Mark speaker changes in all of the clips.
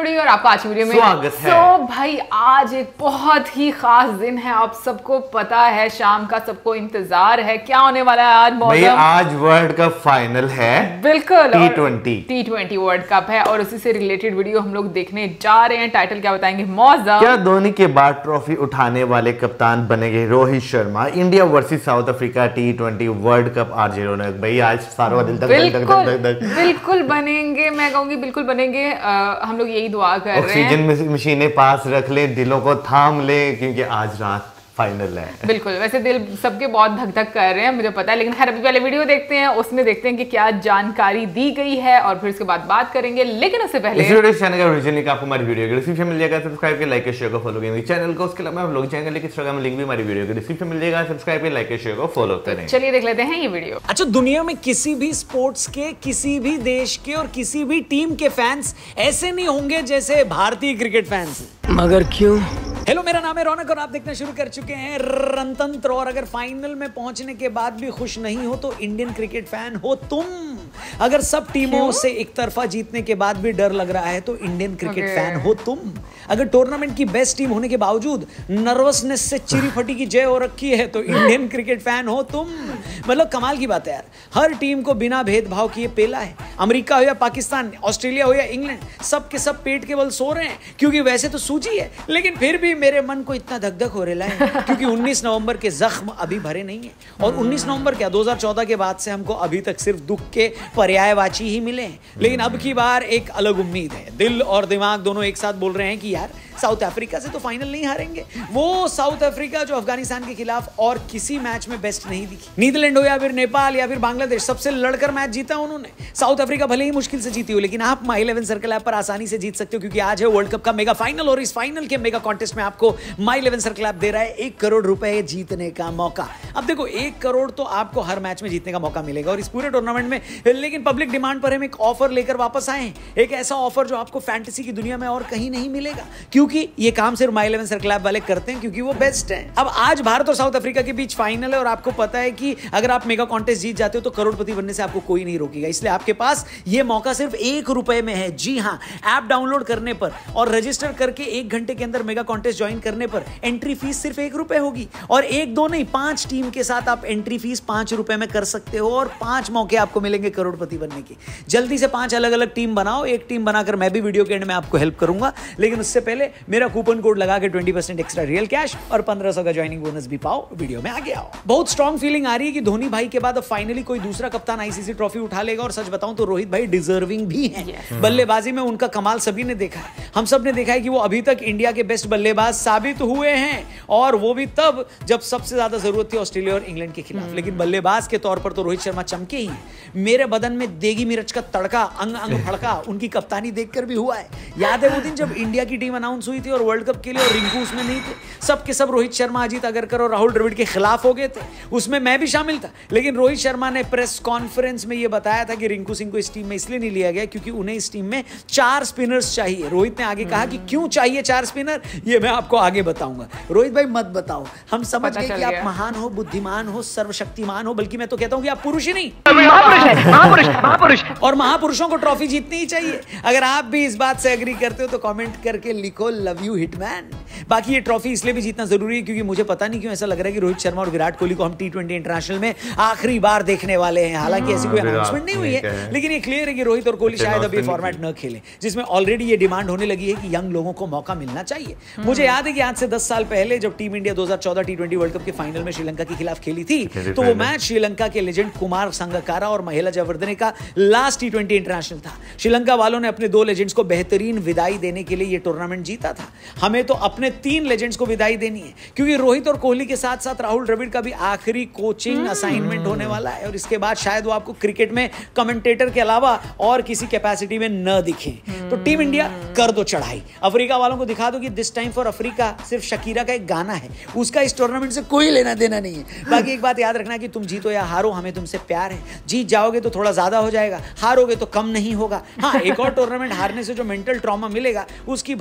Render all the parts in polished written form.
Speaker 1: बड़ी और आपका आज की वीडियो में
Speaker 2: स्वागत है।
Speaker 1: तो भाई आज एक बहुत ही खास दिन है, आप सबको पता है, शाम का सबको इंतजार है क्या होने वाला है आज।
Speaker 2: भाई आज वर्ल्ड कप फाइनल है,
Speaker 1: बिल्कुल
Speaker 2: T20
Speaker 1: वर्ल्ड कप है और उसी से रिलेटेड वीडियो हम लोग देखने जा रहे हैं। टाइटल क्या बताएंगे? मौजा।
Speaker 2: क्या धोनी के बाद ट्रॉफी उठाने वाले कप्तान बनेंगे Rohit Sharma? India versus South Africa T20 world cup आज रौनक। भाई आज सारा दिल तक
Speaker 1: बिल्कुल बनेंगे, मैं कहूंगी बिल्कुल बनेंगे। हम लोग यही दुआ कर रहे हैं।
Speaker 2: ऑक्सीजन मशीनें पास रख ले, दिलों को थाम ले, क्योंकि आज रात फाइनल है।
Speaker 1: बिल्कुल, वैसे दिल सबके बहुत धक धक कर रहे हैं, मुझे पता है, लेकिन खैर अभी पहले वीडियो देखते हैं, उसमें देखते हैं कि क्या जानकारी दी गई है और फिर उसके बाद बात करेंगे। लेकिन उससे पहले
Speaker 2: इस वीडियो चैनल का ओरिजिनल लिंक आपको हमारी वीडियो के डिस्क्रिप्शन में मिल जाएगा, सब्सक्राइब के लाइक के शेयर को फॉलो करेंगे चैनल को। उसके अलावा हम लोग चैनल के इंस्टाग्राम लिंक भी हमारी वीडियो के डिस्क्रिप्शन में मिल जाएगा, सब्सक्राइब के लाइक के शेयर को फॉलो करें।
Speaker 1: चलिए देख लेते हैं ये वीडियो।
Speaker 3: अच्छा, दुनिया में किसी भी स्पोर्ट्स के, किसी भी देश के और किसी भी टीम के फैंस ऐसे नहीं होंगे जैसे भारतीय क्रिकेट फैंस।
Speaker 4: मगर क्यों?
Speaker 3: हेलो, मेरा नाम है रौनक और आप देखना शुरू कर चुके हैं रणतंत्र। और अगर फाइनल में पहुंचने के बाद भी खुश नहीं हो तो इंडियन क्रिकेट फैन हो तुम। अगर सब टीमों से एक तरफा जीतने के बाद भी डर लग रहा है तो इंडियन क्रिकेट फैन हो तुम। अगर टूर्नामेंट की बेस्ट टीम होने के बावजूद नर्वसनेस से चिरी फटी की जय हो रखी है तो इंडियन क्रिकेट फैन हो तुम। मतलब कमाल की बात है यार, हर टीम को बिना भेदभाव किए पेला है। अमेरिका हो या पाकिस्तान, ऑस्ट्रेलिया हो या इंग्लैंड, सब के सब पेट के बल सो रहे हैं, क्योंकि वैसे तो सूजी है लेकिन फिर भी मेरे मन को इतना धक धक हो रहा है क्योंकि 19 नवंबर के जख्म अभी भरे नहीं है। और 19 नवंबर क्या, 2014 के बाद से हमको अभी तक सिर्फ दुख के पर्यायवाची ही मिले हैं। लेकिन अब की बार एक अलग उम्मीद है। दिल और दिमाग दोनों एक साथ बोल रहे हैं कि यार साउथ अफ्रीका से तो फाइनल नहीं हारेंगे। वो साउथ अफ्रीका जो अफगानिस्तान के खिलाफ और किसी मैच में बेस्ट नहीं दिखी। नीदरलैंड हो या फिर नेपाल या फिर बांग्लादेश, सबसे लड़कर मैच जीता उन्होंने। साउथ अफ्रीका भले ही मुश्किल से जीती हो, लेकिन आप माई 11 सर्कल ऐप पर आसानी से जीत सकते हो, क्योंकि आज है वर्ल्ड कप का मेगा फाइनल और इस फाइनल के मेगा कॉन्टेस्ट में आपको माई 11 सर्कल ऐप दे रहा है 1 करोड़ रुपए जीतने का मौका। अब देखो, 1 करोड़ तो आपको हर मैच में जीतने का मौका मिलेगा और इस पूरे टूर्नामेंट में। लेकिन पब्लिक डिमांड पर हम एक ऑफर लेकर वापस आए हैं, एक ऐसा ऑफर जो आपको फैंटेसी की दुनिया में और कहीं नहीं मिलेगा, क्योंकि ये काम सिर्फ माई 11 सर्कल ऐप वाले करते हैं, क्योंकि वो बेस्ट है। अब आज भारत और साउथ अफ्रीका के बीच फाइनल है और आपको पता है कि अगर आप मेगा कॉन्टेस्ट जीत जाते हो तो करोड़पति बनने से आपको कोई नहीं रोकेगा। इसलिए आपके पास ये मौका सिर्फ 1 रुपए में है। जी हाँ, ऐप डाउनलोड करने पर और रजिस्टर करके 1 घंटे के अंदर मेगा कॉन्टेस्ट ज्वाइन करने पर एंट्री फीस सिर्फ 1 रुपए होगी। और 1 2 नहीं, 5 टीम के साथ आप एंट्री फीस 5 रुपए में कर सकते हो और 5 मौके आपको मिलेंगे करोड़पति बनने के। जल्दी से 5 अलग अलग टीम बनाओ। एक टीम बनाकर मैं भी वीडियो के एंड में आपको हेल्प करूंगा, लेकिन उससे पहले मेरा कूपन कोड लगा के 20% एक्स्ट्रा रियल कैश और 1500 का ज्वाइनिंग बोनस भी पाओ। वीडियो में आगे आओ। बहुत स्ट्रॉन्ग फीलिंग आ रही है कि धोनी भाई के बाद अब फाइनली कोई दूसरा कप्तान आईसीसी ट्रॉफी उठा लेगा। और सच बताऊं तो रोहित भाई डिजर्विंग भी हैं। बल्लेबाजी में उनका कमाल सभी ने देखा है, हम सब ने देखा है कि वो अभी तक इंडिया के बेस्ट बल्लेबाज साबित हुए हैं, और वो भी तब जब सबसे ज्यादा जरूरत थी ऑस्ट्रेलिया और इंग्लैंड के खिलाफ। लेकिन बल्लेबाज के तौर पर तो रोहित शर्मा चमके ही हैं। मेरे बदन में देगी मिर्च का तड़का, अंग अंग फड़का उनकी कप्तानी देखकर भी हुआ है। याद है वो दिन जब इंडिया की टीम अनाउंस हुई थी और वर्ल्ड कप के लिए, और रिंकू उसमें नहीं थे, सब के सब रोहित शर्मा, अजीत अगरकर और राहुल द्रविड़ के खिलाफ हो गए थे। उसमें मैं भी शामिल था, लेकिन रोहित शर्मा ने प्रेस कॉन्फ्रेंस में यह बताया था कि रिंकू सिंह को इस टीम में इसलिए नहीं लिया गया क्योंकि उन्हें इस टीम में 4 स्पिनर्स चाहिए। रोहित ने आगे कहा कि क्यों चाहिए 4 स्पिनर, ये मैं आपको आगे बताऊंगा। रोहित भाई मत बताओ, हम समझ गए कि आप महान हो, बुद्धिमान हो, सर्वशक्तिमान हो, बल्कि मैं तो कहता हूं कि आप पुरुष ही नहीं, महापुरुष। और महापुरुषों को ट्रॉफी जीतनी ही चाहिए। अगर आप भी इस बात से एग्री करते हो तो कमेंट करके लिखो लव यू हिटमैन। बाकी ये ट्रॉफी इसलिए भी जीतना जरूरी है क्योंकि मुझे पता नहीं क्यों ऐसा लग रहा है कि रोहित शर्मा और विराट कोहली को हम T20 इंटरनेशनल में आखिरी बार देखने वाले हैं। हालांकि ऐसी कोई अनाउंसमेंट नहीं हुई है, लेकिन ये क्लियर है कि रोहित और कोहली शायद अब ये फॉर्मेट न खेलें, जिसमें ऑलरेडी ये डिमांड होने लगी है कि यंग लोगों को मौका मिलना चाहिए। मुझे याद है कि आज से 10 साल पहले जब team India 2014 T20 world cup के फाइनल में श्रीलंका के खिलाफ खेली थी, तो वो मैच श्रीलंका के लेजेंड कुमार संगकारा और महिला जयवर्धने का लास्ट T20 इंटरनेशनल था। श्रीलंका वालों ने अपने 2 लेजेंड्स को बेहतरीन विदाई देने के लिए ये टूर्नामेंट जीता था। हमें तो अपने 3 लेजेंड्स को विदाई देनी है, क्योंकि रोहित और कोहली के साथ साथ राहुल द्रविड़ का भी आखिरी कोचिंग असाइनमेंट होने वाला है, और इसके बाद शायद वो आपको क्रिकेट में कमेंटेटर के अलावा और किसी कैपेसिटी में न दिखे। तो टीम इंडिया कर दो चढ़ाई, अफ्रीका वालों को दिखा दो कि दिस टाइम फॉर अफ्रीका सिर्फ शकीरा का एक गाना है, उसका इस टूर्नामेंट से कोई लेना देना नहीं है। बाकी एक बात याद रखना कि तुम जीतो या हारो, हमें तुमसे प्यार है। जीत जाओगे तो थोड़ा ज्यादा हो जाएगा, हारोगे तो कम नहीं होगा। हाँ, एक और टूर्नामेंट हारने से जो मेंटल ट्रॉमा मिलेगा उसकी भरपाई बस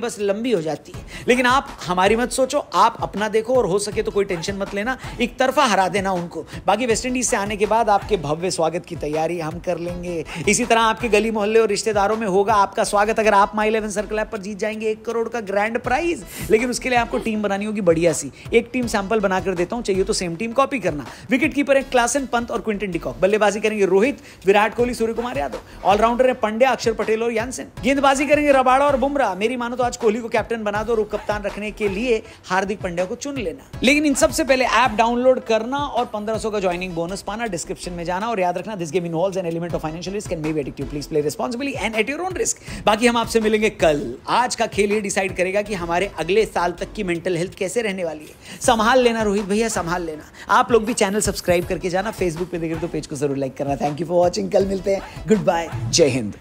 Speaker 3: बस लंबी हो जाती है। लेकिन आप हमारी मत सोचो, आप अपना देखो और हो सके तो कोई टेंशन मत लेना, एक तरफा हरा देना उनको। बाकी वेस्ट इंडीज से आने के बाद आपके भव्य स्वागत की तैयारी हम कर लेंगे। इसी तरह आपके गली मोहल्ले और रिश्तेदारों में होगा आपका स्वागत अगर आप माई 11 सर्कल ऐप पर जीत जाएंगे 1 करोड़ का ग्रैंड प्राइज। लेकिन उसके लिए आपको टीम बनानी होगी बढ़िया सी। एक टीम सैंपल बनाकर देता हूं, चाहिए तो सेम टीम कॉपी करना। विकेट कीपर है क्लासन पंत और क्विंटन डिकॉक। बल्लेबाजी करेंगे रोहित, विराट कोहली, सूर्य कुमार यादव। ऑलराउंडर है पंड्या, अक्षर पटेल और यानसेन। गेंदबाजी करेंगे रबाड़ा और बुमराह। मेरी मानो तो आज कोहली को कैप्टन बना दो और उप कप्तान रखने के लिए हार्दिक पांड्या को चुन लेना। लेकिन इन सबसे पहले ऐप डाउनलोड करना और 1500 का ज्वाइनिंग बोनस पाना। डिस्क्रिप्शन में जाना और याद रखना, this game involves an element of financial risk and may be addictive. Please play responsibly and at your own risk. बाकी हम आपसे मिलेंगे कल। आज का खेल ये डिसाइड करेगा कि हमारे अगले साल तक की मेंटल हेल्थ कैसे रहने वाली है। संभाल लेना रोहित भैया, संभाल लेना। आप लोग भी चैनल सब्सक्राइब करके जाना, फेसबुक पे देख रहे तो पेज को जरूर लाइक करना। Thank you for watching. कल मिलते हैं। गुड बाय, जय हिंद।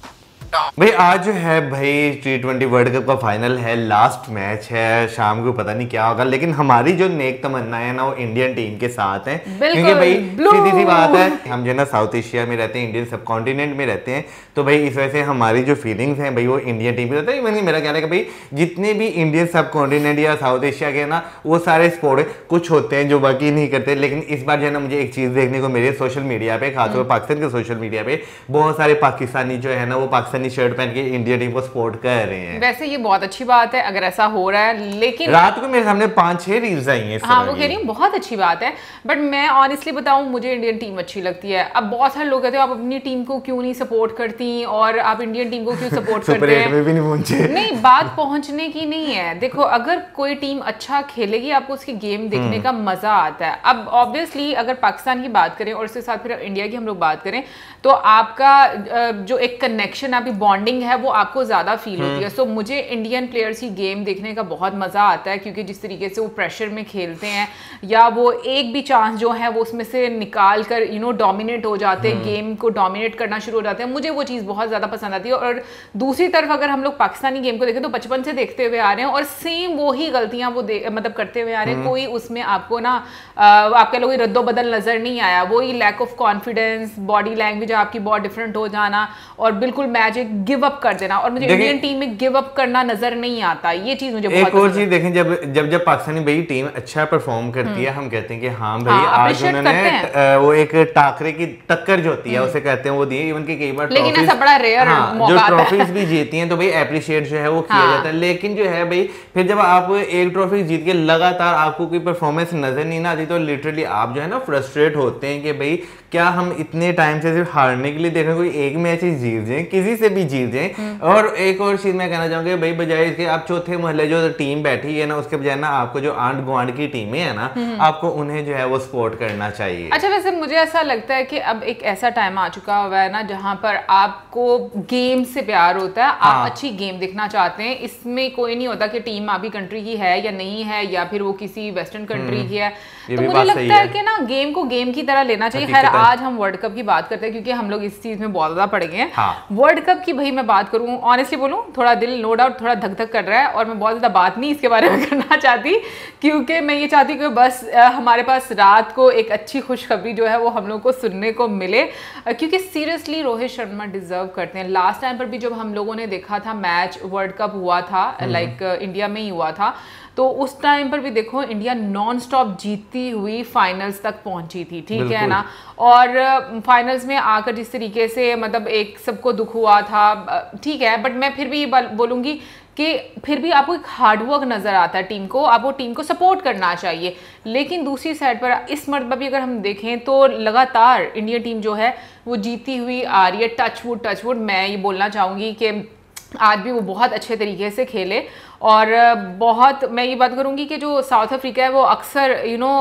Speaker 2: भाई आज जो है भाई T20 वर्ल्ड कप का फाइनल है, लास्ट मैच है, शाम को पता नहीं क्या होगा, लेकिन हमारी जो नेक तमन्ना है ना वो इंडियन टीम के साथ है। क्योंकि भाई सीधी सी बात है, हम जो है ना साउथ एशिया में रहते हैं, इंडियन सब कॉन्टिनेंट में रहते हैं, तो भाई इस वजह से हमारी जो फीलिंग्स हैं भाई वो इंडियन टीम पे रहता है। मेरा कहना है कि भाई जितने भी इंडियन सब कॉन्टिनेंट या साउथ एशिया के ना वो सारे स्पोर्ट कुछ होते हैं जो बाकी नहीं करते। लेकिन इस बार जो है ना मुझे एक चीज देखने को मेरे सोशल मीडिया पे, खासतौर पाकिस्तान के सोशल मीडिया पे बहुत सारे पाकिस्तानी जो है ना वो पाकिस्तानी शर्ट पहन के इंडिया टीम को सपोर्ट कर रहे हैं।
Speaker 1: वैसे ये बहुत अच्छी बात है अगर ऐसा हो रहा है, लेकिन
Speaker 2: रात को मेरे सामने 5-6 रील्स आई हैं।
Speaker 1: हाँ वो कह रही हूँ बहुत अच्छी बात है, बट मैं ऑनेस्टली बताऊं मुझे इंडियन टीम अच्छी लगती है। अब बहुत सारे लोग कहते हैं आप अपनी टीम को क्यों नहीं सपोर्ट करती और आप इंडियन टीम को क्यों सपोर्ट करते हैं।
Speaker 2: में भी नहीं पहुंचे।
Speaker 1: नहीं, बात पहुंचने की नहीं है। देखो अगर कोई टीम अच्छा खेलेगी आपको उसकी गेम देखने का मजा आता है। अब ऑब्वियसली अगर पाकिस्तान की बात करें और उसके साथ फिर इंडिया की हम लोग बात करें तो आपका जो एक कनेक्शन, आपकी बॉन्डिंग है वो आपको ज्यादा फील होती है। सो मुझे इंडियन प्लेयर्स की गेम देखने का बहुत मजा आता है, क्योंकि जिस तरीके से वो प्रेशर में खेलते हैं या वो एक भी चांस जो है वो उसमें से निकाल कर डोमिनेट हो जाते हैं, गेम को डोमिनेट करना शुरू हो जाते हैं। मुझे वो चीज़ बहुत ज़्यादा पसंद आती है। और दूसरी तरफ अगर हम लोग पाकिस्तानी गेम को देखें तो बचपन से देखते हुए आ रहे हैं और सेम वही गलतियां वो मतलब करते हुए आ रहे हैं। कोई उसमें आपको ना आप कह लो रद्दो बदल नजर नहीं आया। वही lack of confidence, body language आपकी बहुत डिफरेंट हो जाना और बिल्कुल मैच गिव अप कर देना। और मुझे इंडियन टीम में गिव अप करना नजर नहीं आता। ये चीज मुझे बहुत
Speaker 2: एक और चीज देखें, जब पाकिस्तानी भाई टीम अच्छा परफॉर्म करती है हम कहते हैं कि हाँ भाई आज उन्होंने वो एक टाकरे की टक्कर जो होती है उसे कहते हैं वो दी। इवन की कई बार
Speaker 1: लेकिन ऐसा बड़ा रेयर मौका
Speaker 2: जो ट्रॉफीज भी जीती हैं तो भाई एप्रिशिएट जो है वो किया जाता है। लेकिन जो है भाई फिर जब आप एक ट्रॉफी जीत के लगातार आपको कोई परफॉर्मेंस नजर नहीं ना आती तो लिटरली आप जो है ना फ्रस्ट्रेट होते हैं कि भाई क्या हम इतने टाइम से सिर्फ हारने के लिए देख रहे हैं। कोई एक मैच ही जीत जाए, किसी से भी जीत जाए। और एक और चीज मैं कहना चाहूंगा भाई बजाय इसके आप चौथे मोहल्ले जो टीम बैठी है ना उसके बजाय ना आपको जो आंट गुआंट की टीमें है ना आपको उन्हें जो है वो सपोर्ट करना चाहिए।
Speaker 1: अच्छा वैसे मुझे ऐसा लगता है कि अब एक ऐसा टाइम आ चुका हुआ है ना जहां पर आपको गेम से प्यार होता है। आप अच्छी गेम देखना चाहते हैं। इसमें कोई नहीं होता कि टीम आपकी कंट्री की है या नहीं है या फिर वो किसी वेस्टर्न कंट्री की है। तो मुझे लगता है कि ना गेम को गेम की तरह लेना चाहिए। खैर आज हम वर्ल्ड कप की बात करते हैं क्योंकि हम लोग इस चीज में बहुत ज्यादा पड़ गए हैं। वर्ल्ड कप की भाई मैं बात करूं ऑनेस्टली बोलूं थोड़ा दिल नो डाउट थोड़ा धक धक कर रहा है और मैं बहुत ज्यादा बात नहीं इसके बारे में करना चाहती क्योंकि मैं ये चाहती हूँ कि बस हमारे पास रात को एक अच्छी खुशखबरी जो है वो हम लोग को सुनने को मिले क्योंकि सीरियसली रोहित शर्मा डिजर्व करते हैं। लास्ट टाइम पर भी जब हम लोगों ने देखा था मैच वर्ल्ड कप हुआ था लाइक इंडिया में ही हुआ था तो उस टाइम पर भी देखो इंडिया नॉन स्टॉप जीतती हुई फाइनल्स तक पहुंची थी, ठीक है ना। और फाइनल्स में आकर जिस तरीके से मतलब एक सबको दुख हुआ था ठीक है, बट मैं फिर भी बोलूंगी कि फिर भी आपको एक हार्डवर्क नजर आता है टीम को, आपको टीम को सपोर्ट करना चाहिए। लेकिन दूसरी साइड पर इस मरतबा भी अगर हम देखें तो लगातार इंडियन टीम जो है वो जीती हुई आ रही है। टच वुड मैं ये बोलना चाहूँगी कि आज भी वो बहुत अच्छे तरीके से खेले और बहुत मैं ये बात करूंगी कि जो साउथ अफ्रीका है वो अक्सर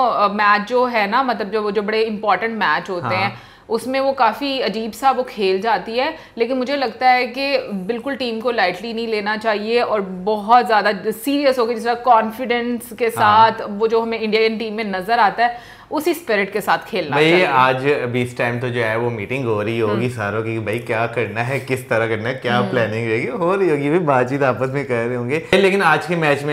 Speaker 1: मैच जो है ना मतलब जो बड़े इंपॉर्टेंट मैच होते हैं उसमें वो काफ़ी अजीब सा वो खेल जाती है। लेकिन मुझे लगता है कि बिल्कुल टीम को लाइटली नहीं लेना चाहिए और बहुत ज़्यादा सीरियस होकर जिस तरह कॉन्फिडेंस के साथ वो जो हमें इंडियन टीम में नज़र आता है उसी स्पिरिट के साथ खेलना चाहिए।
Speaker 2: आज अभी इस टाइम तो जो है वो मीटिंग हो रही होगी सारों की भाई क्या करना है, किस तरह करना है, क्या प्लानिंग रहेगी, हो रही होगी, भी बातचीत आपस में कर रहे होंगे। लेकिन आज के मैच में ना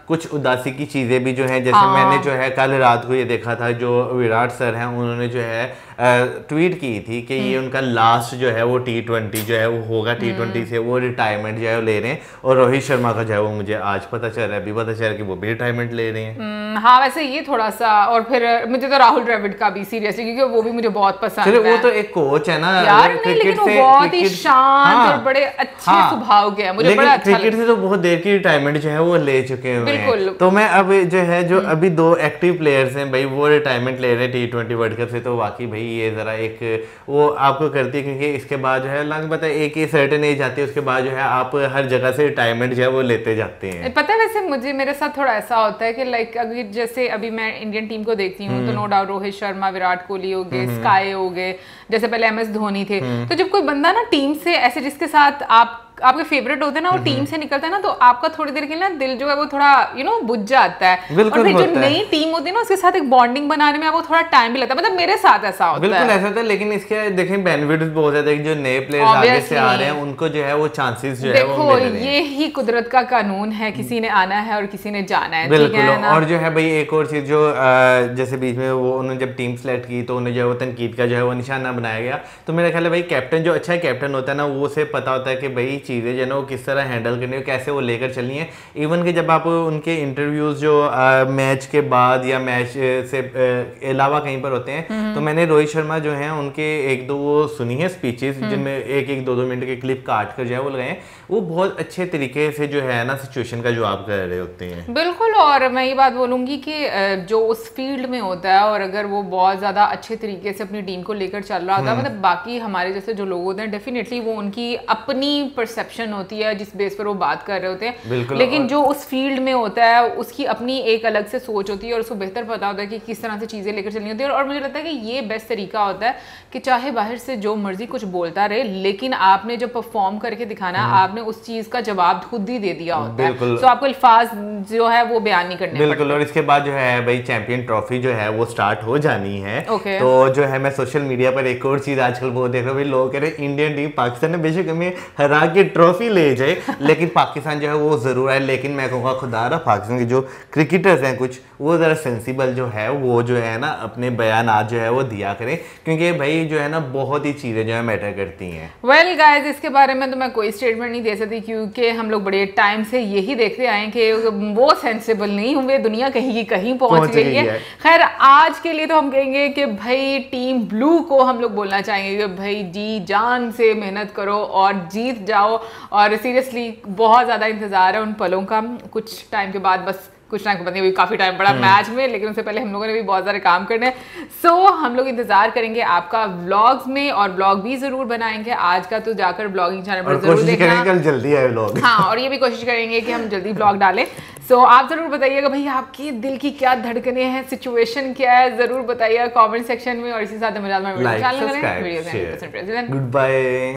Speaker 2: कुछ उदासी की चीजें भी जो है, जैसे मैंने जो है कल रात को ये देखा था, जो विराट सर हैं उन्होंने जो है ट्वीट की थी कि ये उनका लास्ट जो है वो T20 जो है वो होगा, T20 से वो रिटायरमेंट जो है वो ले रहे हैं। और रोहित शर्मा का जो है वो मुझे आज पता चल रहा है, अभी पता चल रहा है कि वो भी रिटायरमेंट ले रहे हैं।
Speaker 1: हाँ वैसे ये थोड़ा सा, और फिर मुझे तो राहुल द्रविड़ का भी सीरियसली, क्योंकि वो भी मुझे बहुत पसंद है।
Speaker 2: वो तो एक कोच है ना
Speaker 1: यार, नहीं लेकिन वो बहुत ही शांत और बड़े अच्छे स्वभाव के हैं, मुझे बड़ा अच्छा
Speaker 2: क्रिकेट से तो बहुत देर की रिटायरमेंट जो है वो ले चुके हैं। तो मैं अब जो है जो अभी 2 एक्टिव प्लेयर्स हैं भाई वो रिटायरमेंट ले रहे हैं T20 वर्ल्ड कप से, तो वाकई भाई ये जरा एक वो आपको करती है, क्योंकि इसके बाद जो है लग पता है एक ही सर्टेन एज आती है, उसके बाद जो है आप हर जगह से रिटायरमेंट जो है वो लेते जाते हैं।
Speaker 1: पता है वैसे मुझे मेरे साथ थोड़ा ऐसा होता है कि लाइक अगर जैसे अभी मैं इंडियन टीम को देखती हूँ तो नो डाउट रोहित शर्मा, विराट कोहली हो गए, स्काई हो गए, जैसे पहले MS धोनी थे। तो जब कोई बंदा ना टीम से ऐसे जिसके साथ आपके फेवरेट होते हैं ना, वो टीम से निकलता है ना, तो आपका थोड़ी देर के लिए ना दिल जो है वो थोड़ा बुझ जाता है। और फिर जो नई टीम होती है ना उसके साथ एक बॉन्डिंग बनाने में आपको थोड़ा टाइम भी लगता है, मतलब मेरे साथ ऐसा होता है।
Speaker 2: बिल्कुल ऐसा होता है, लेकिन इसके देखें बेनिफिट्स बहुत ज्यादा है, जो नए प्लेयर्स आगे से आ रहे हैं उनको जो है वो चांसेस जो है वो मिल रहे हैं।
Speaker 1: ये ही कुदरत का कानून है, किसी ने आना है और किसी ने जाना है।
Speaker 2: बिल्कुल। और जो है भाई एक और चीज जो जैसे बीच में वो उन्होंने जब टीम सेलेक्ट की तो उन्हें जो है वो तनकीद का जो है वो निशाना बनाया गया। तो मेरा ख्याल है भाई कैप्टन जो अच्छा कैप्टन होता है ना, वो उसे पता होता है कि भाई चीजें जो है ना वो किस तरह हैंडल करनी है, कैसे वो लेकर चलनी है। इवन कि जब आप उनके इंटरव्यूज जो मैच के बाद या मैच से अलावा कहीं पर होते हैं, तो मैंने रोहित शर्मा जो है उनके 1-2 वो सुनी है स्पीचेस, जिनमें 1-1, 2-2 मिनट के क्लिप काट कर जो है वो लगाए हैं। वो बहुत अच्छे तरीके से जो है ना सिचुएशन का जवाब कर रहे होते हैं।
Speaker 1: बिल्कुल। और मैं ये बात बोलूंगी कि जो उस फील्ड में होता है और अगर वो बहुत ज्यादा अच्छे तरीके से अपनी टीम को लेकर चल रहा होता है, मतलब बाकी हमारे जैसे जो लोग होते हैं डेफिनेटली वो उनकी अपनी परसेप्शन होती है जिस बेस पर वो बात कर रहे होते हैं, लेकिन जो उस फील्ड में होता है उसकी अपनी एक अलग से सोच होती है और उसको बेहतर पता होता है कि किस तरह से चीजें लेकर चलनी होती है। और मुझे लगता है कि ये बेस्ट तरीका होता है कि चाहे बाहर से जो मर्जी कुछ बोलता रहे, लेकिन आपने जब परफॉर्म करके दिखाना, आपने उस चीज का जवाब खुद ही दे दिया होता है, तो आपको अल्फाज जो है वो बयान नहीं करने
Speaker 2: बिल्कुल। और इसके बाद जो है भाई चैंपियन ट्रॉफी जो है वो स्टार्ट हो जानी है। तो जो है मैं सोशल मीडिया पर एक और चीज आजकल बहुत देख रहा हूँ, लोग कह रहे हैं इंडियन टीम पाकिस्तान ने बेशक हमें हरा के ट्रॉफी ले जाए, लेकिन पाकिस्तान जो है वो जरूर है। लेकिन मैं कहूँगा खुदा रहा पाकिस्तान के जो क्रिकेटर्स हैं कुछ, वो जरा सेंसिबल जो है वो जो है ना अपने बयानात जो है वो दिया करें, क्योंकि भाई जो है ना बहुत ही चीजें जो है मैटर करती हैं।
Speaker 1: वेल गाइस, इसके बारे में तो मैं कोई स्टेटमेंट नहीं दे सकती, क्योंकि हम लोग बड़े टाइम से यही देखते आए कि वो सेंसिबल नहीं हुए, दुनिया कहीं की कहीं पहुंच गई है। खैर आज के लिए तो हम कहेंगे कि भाई टीम ब्लू को हम लोग बोलना चाहेंगे कि भाई जी जान से मेहनत करो और जीत जाओ। और सीरियसली बहुत ज़्यादा इंतज़ार है उन पलों का। कुछ टाइम के बाद, बस कुछ टाइम को भी काफ़ी टाइम पड़ा मैच में, लेकिन उससे पहले हम लोगों ने भी बहुत सारे काम करने हैं। सो हम लोग इंतजार करेंगे आपका व्लॉग्स में, और व्लॉग भी ज़रूर बनाएंगे। आज का तो जाकर ब्लॉगिंग चैनल पर जरूर देखना,
Speaker 2: कल जल्दी आए व्लॉग।
Speaker 1: हाँ, और ये भी कोशिश करेंगे कि हम जल्दी व्लॉग डालें। सो आप ज़रूर बताइएगा भाई आपके दिल की क्या धड़कनें हैं, सिचुएशन क्या है, ज़रूर बताइएगा कॉमेंट सेक्शन में। और इसी साथ मजाक में वीडियो
Speaker 2: गुड बाय।